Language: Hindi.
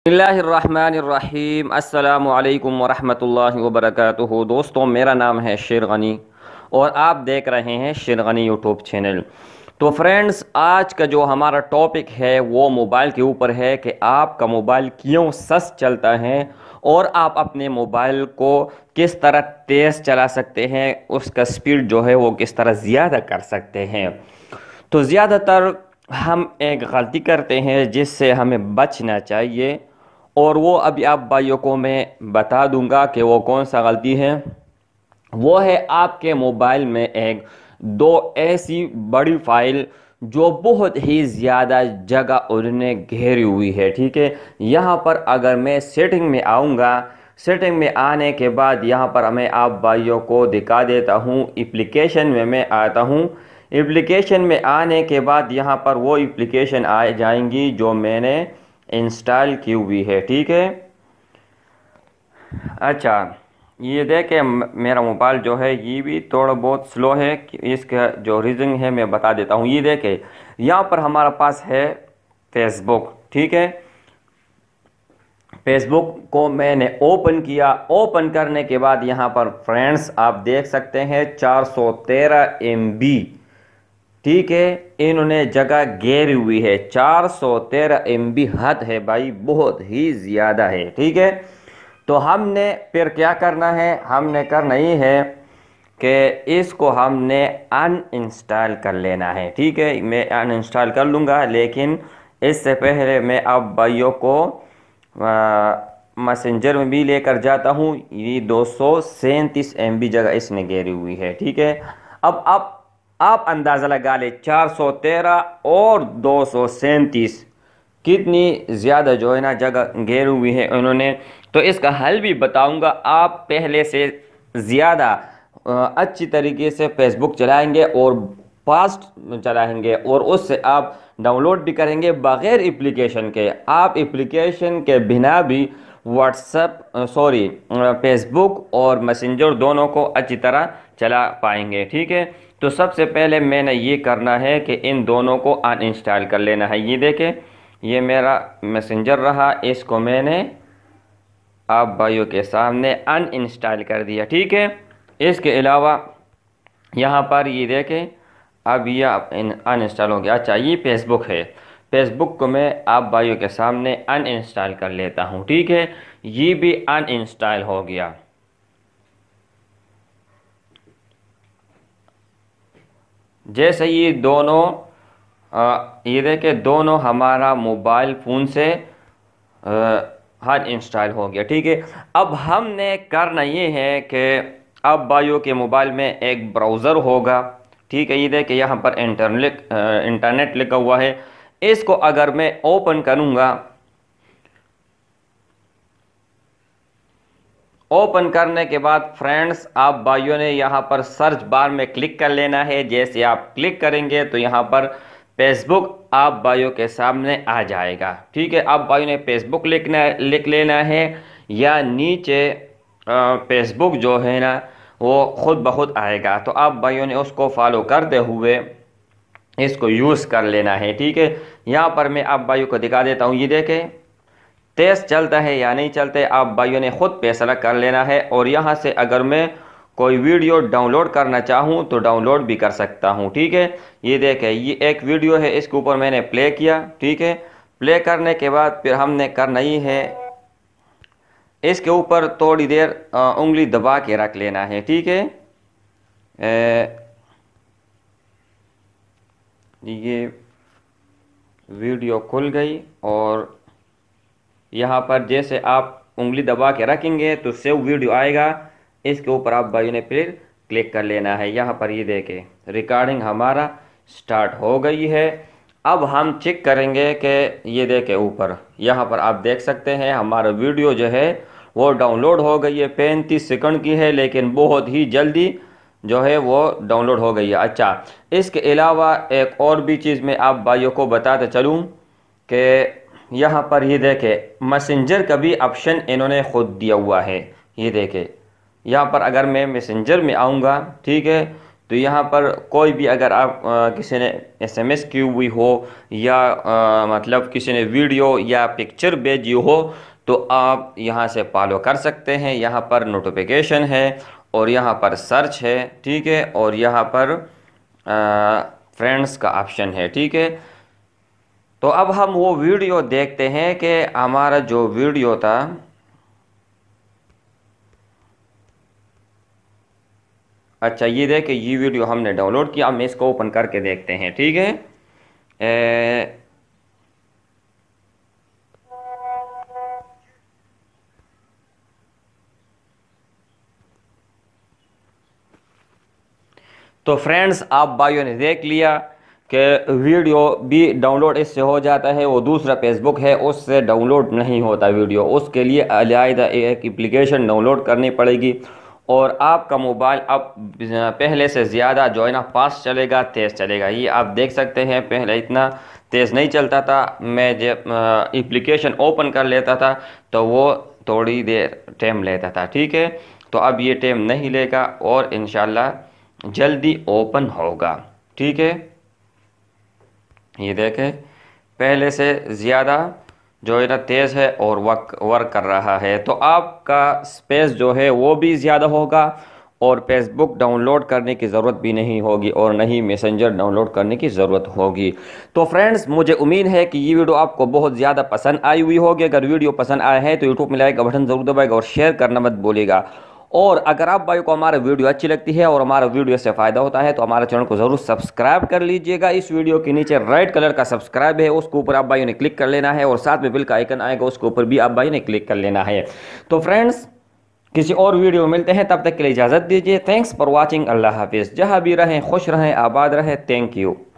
बिस्मिल्लाहिर्रहमानिर्रहीम अस्सलामुअलैकुम वरहमतुल्लाहि वबरकातुहू। दोस्तों, मेरा नाम है शेर गनी और आप देख रहे हैं शेर गनी यूट्यूब चैनल। तो फ्रेंड्स, आज का जो हमारा टॉपिक है वो मोबाइल के ऊपर है कि आपका मोबाइल क्यों सस्त चलता है और आप अपने मोबाइल को किस तरह तेज़ चला सकते हैं, उसका स्पीड जो है वो किस तरह ज़्यादा कर सकते हैं। तो ज़्यादातर हम एक गलती करते हैं जिससे हमें बचना चाहिए, और वो अभी आप भाइयों को मैं बता दूंगा कि वो कौन सा गलती है। वो है आपके मोबाइल में एक दो ऐसी बड़ी फाइल जो बहुत ही ज़्यादा जगह उन्होंने घेरी हुई है। ठीक है, यहाँ पर अगर मैं सेटिंग में आऊँगा, सेटिंग में आने के बाद यहाँ पर मैं आप भाइयों को दिखा देता हूँ। एप्लीकेशन में मैं आता हूँ। एप्लीकेशन में आने के बाद यहाँ पर वो एप्लीकेशन आ जाएंगी जो मैंने इंस्टॉल की हुई है। ठीक है, अच्छा, ये देखें मेरा मोबाइल जो है ये भी थोड़ा बहुत स्लो है। इसका जो रीज़न है मैं बता देता हूँ। ये देखें, यहाँ पर हमारा पास है फेसबुक। ठीक है, फेसबुक को मैंने ओपन किया। ओपन करने के बाद यहाँ पर फ्रेंड्स आप देख सकते हैं 413 MB। ठीक है, इन्होंने जगह घेरी हुई है। 413 MB हद है भाई, बहुत ही ज़्यादा है। ठीक है, तो हमने फिर क्या करना है, हमने करना ही है कि इसको हमने अनइंस्टॉल कर लेना है। ठीक है, मैं अनइंस्टॉल कर लूँगा, लेकिन इससे पहले मैं अब भाइयों को मैसेंजर में भी लेकर जाता हूँ। ये 237 MB जगह इसने घेरी हुई है। ठीक है, अब आप अंदाज़ा लगा ले 413 और 237 कितनी ज़्यादा जो है ना जगह घेरी हुई है उन्होंने। तो इसका हल भी बताऊंगा। आप पहले से ज़्यादा अच्छी तरीके से फेसबुक चलाएंगे और फास्ट चलाएंगे, और उससे आप डाउनलोड भी करेंगे बग़ैर एप्लीकेशन के। आप एप्लीकेशन के बिना भी फेसबुक और मैसेंजर दोनों को अच्छी तरह चला पाएंगे। ठीक है, तो सबसे पहले मैंने ये करना है कि इन दोनों को अनइंस्टॉल कर लेना है। ये देखें, ये मेरा मैसेंजर रहा, इसको मैंने आप भाइयों के सामने अनइंस्टॉल कर दिया। ठीक है, इसके अलावा यहाँ पर ये देखें अब ये अनइंस्टॉल हो गया। अच्छा, ये फेसबुक है, फेसबुक को मैं आप भाइयों के सामने अनइंस्टॉल कर लेता हूँ। ठीक है, ये भी अनइंस्टॉल हो गया। जैसे ये दोनों ये देखें दोनों हमारा मोबाइल फ़ोन से अनइंस्टॉल हो गया। ठीक है, अब हमने करना ये है कि अब भाइयों के मोबाइल में एक ब्राउज़र होगा। ठीक है, ये देखें यहाँ पर इंटरनेट लिखा हुआ है। इसको अगर मैं ओपन करूँगा, ओपन करने के बाद फ्रेंड्स आप भाइयों ने यहाँ पर सर्च बार में क्लिक कर लेना है। जैसे आप क्लिक करेंगे तो यहाँ पर फेसबुक आप भाइयों के सामने आ जाएगा। ठीक है, आप भाइयों ने फेसबुक लिख लेना है, या नीचे फेसबुक जो है ना वो ख़ुद ब खुद आएगा। तो आप भाइयों ने उसको फॉलो करते हुए इसको यूज़ कर लेना है। ठीक है, यहाँ पर मैं आप भाइयों को दिखा देता हूँ। ये देखें तेज़ चलता है या नहीं चलते, आप भाइयों ने ख़ुद फैसला कर लेना है। और यहाँ से अगर मैं कोई वीडियो डाउनलोड करना चाहूँ तो डाउनलोड भी कर सकता हूँ। ठीक है, ये देखें ये एक वीडियो है, इसके ऊपर मैंने प्ले किया। ठीक है, प्ले करने के बाद फिर हमने करना ही है इसके ऊपर थोड़ी देर उंगली दबा के रख लेना है। ठीक है, ये वीडियो खुल गई और यहाँ पर जैसे आप उंगली दबा के रखेंगे तो सेव वीडियो आएगा। इसके ऊपर आप भाइयों ने फिर क्लिक कर लेना है। यहाँ पर ये देखें रिकॉर्डिंग हमारा स्टार्ट हो गई है। अब हम चेक करेंगे कि ये देखें ऊपर यहाँ पर आप देख सकते हैं हमारा वीडियो जो है वो डाउनलोड हो गई है। 35 सेकंड की है, लेकिन बहुत ही जल्दी जो है वो डाउनलोड हो गई है। अच्छा, इसके अलावा एक और भी चीज़ मैं आप भाइयों को बताते चलूँ कि यहाँ पर ये देखें मैसेंजर का भी ऑप्शन इन्होंने ख़ुद दिया हुआ है। ये देखें यहाँ पर अगर मैं मैसेंजर में आऊँगा, ठीक है, तो यहाँ पर कोई भी अगर आप किसी ने SMS की हुई हो या मतलब किसी ने वीडियो या पिक्चर भेजी हो तो आप यहाँ से फॉलो कर सकते हैं। यहाँ पर नोटिफिकेशन है और यहाँ पर सर्च है, ठीक है, और यहाँ पर फ्रेंड्स का ऑप्शन है, ठीक है। तो अब हम वो वीडियो देखते हैं कि हमारा जो वीडियो था अच्छा ये देखें, ये वीडियो हमने डाउनलोड किया। अब मैं इसको ओपन करके देखते हैं, ठीक है। तो फ्रेंड्स आप भाइयों ने देख लिया कि वीडियो भी डाउनलोड इससे हो जाता है। वो दूसरा फेसबुक है उससे डाउनलोड नहीं होता वीडियो, उसके लिए अलग एक एप्लीकेशन डाउनलोड करनी पड़ेगी और आपका मोबाइल अब पहले से ज़्यादा जो है ना फास्ट चलेगा, तेज़ चलेगा। ये आप देख सकते हैं पहले इतना तेज़ नहीं चलता था। मैं जब एप्लीकेशन ओपन कर लेता था तो वो थोड़ी देर टाइम लेता था, ठीक है। तो अब ये टाइम नहीं लेगा और इंशाल्लाह जल्दी ओपन होगा, ठीक है। ये देखें पहले से ज़्यादा जो है ना तेज़ है और वर्क कर रहा है। तो आपका स्पेस जो है वो भी ज़्यादा होगा और फेसबुक डाउनलोड करने की ज़रूरत भी नहीं होगी और नहीं मैसेंजर डाउनलोड करने की ज़रूरत होगी। तो फ्रेंड्स मुझे उम्मीद है कि ये वीडियो आपको बहुत ज़्यादा पसंद आई हुई होगी। अगर वीडियो पसंद आया है तो यूट्यूब में लाइक का बटन ज़रूर दबाएगा और शेयर करना मत भूलिएगा। और अगर आप भाई को हमारा वीडियो अच्छी लगती है और हमारा वीडियो से फ़ायदा होता है तो हमारे चैनल को ज़रूर सब्सक्राइब कर लीजिएगा। इस वीडियो के नीचे रेड कलर का सब्सक्राइब है, उसके ऊपर आप भाइयों ने क्लिक कर लेना है और साथ में बिल का आइकन आएगा, उसके ऊपर भी आप भाइयों ने क्लिक कर लेना है। तो फ्रेंड्स किसी और वीडियो में मिलते हैं, तब तक के लिए इजाज़त दीजिए। Thanks for watching. अल्लाह हाफिज़। जहाँ भी रहें खुश रहें, आबाद रहें। Thank you.